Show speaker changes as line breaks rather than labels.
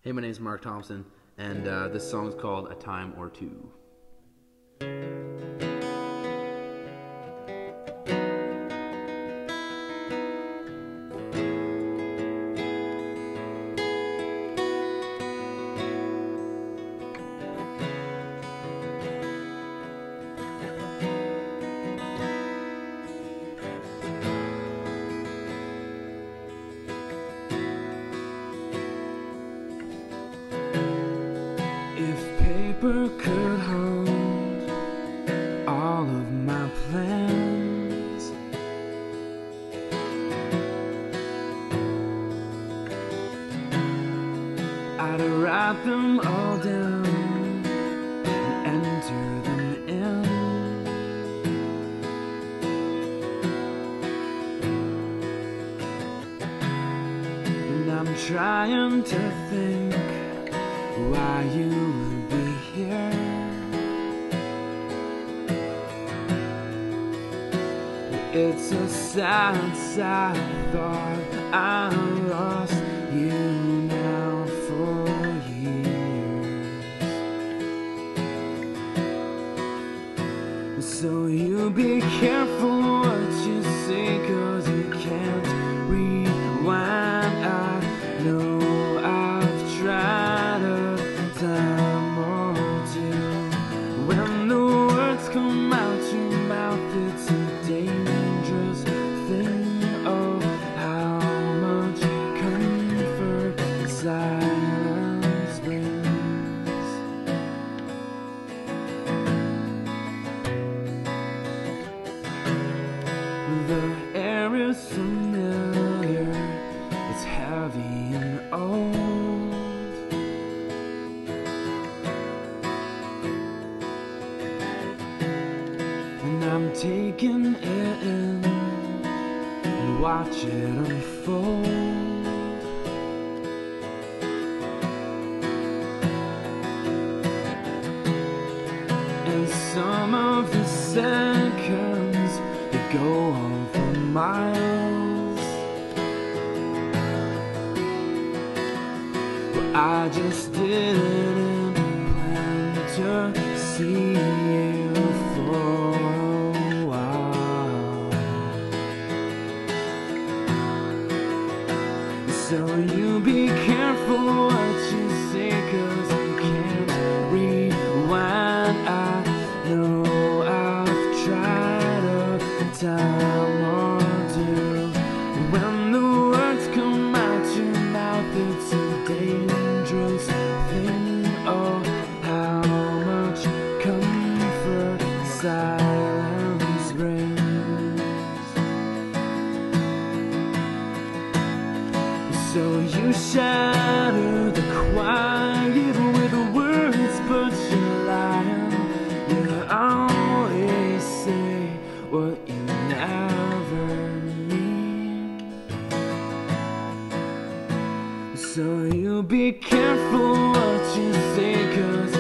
Hey, my name is Mark Thompson, and this song is called A Time or Two.
If paper could hold all of my plans, I'd write them all down and enter them in. And I'm trying to think why you would be here. It's a sad, sad thought I lost you now for years. So you be careful what you say, 'cause you can't rewind. I know I've tried a time or two. When the words come out your mouth, it's a dangerous thing. Oh, how much comfort silence brings. The air is familiar, it's heavy and old. And I'm taking it in and watch it unfold. And some of the seconds, they go on for miles. But I just didn't plan to see you for a while. So you be careful what you say, 'cause you can't rewind. I know I've tried a time or two. When the words come out your mouth, it's a dangerous thing. Oh, how much comfort silence brings. So you shatter the quiet with words, but you're lying. You always say what you never mean. So you be careful what you say, 'cause